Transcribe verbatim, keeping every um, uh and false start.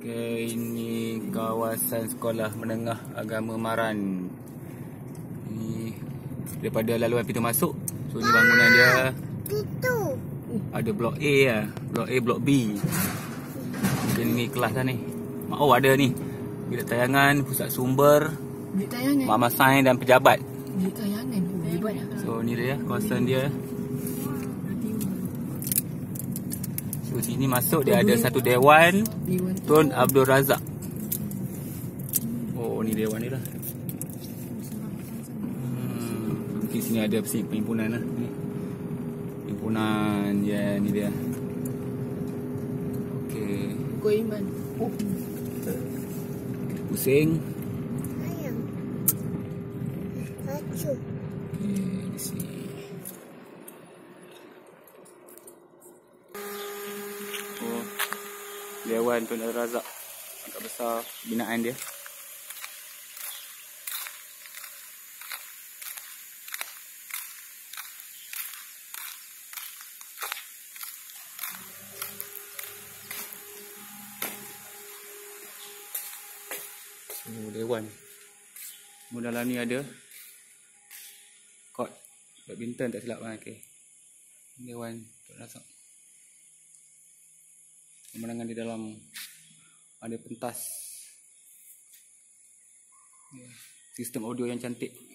Okay, ini kawasan sekolah menengah agama Maran. Ini daripada laluan pintu masuk. So ni bangunan dia. Itu. Ada blok A lah. Blok A, blok B. Mungkin ni kelas lah ni. Oh, ada ni. Bilik tayangan, pusat sumber, Bilik tayangan. mama sains dan pejabat. Bilik tayangan. Hebat lah. So ni dia kawasan dia. So sini masuk dia ada satu dewan Tun Abdul Razak. Oh ni dewan ni lah. Hmm, mungkin sini ada perhimpunan lah ni. Perhimpunan ya, ni dia. Okey. Koi Iman. Oh. Pusing. Ayam. Baju. Okey, di sini. Oh, Dewan Tun Abdul Razak. Agak besar binaan dia. Oh, dewan. Oh, dalam ni ada court badminton tak silap kan. Okey. Dewan Tun Razak. Pemandangan di dalam ada pentas. Sistem audio yang cantik.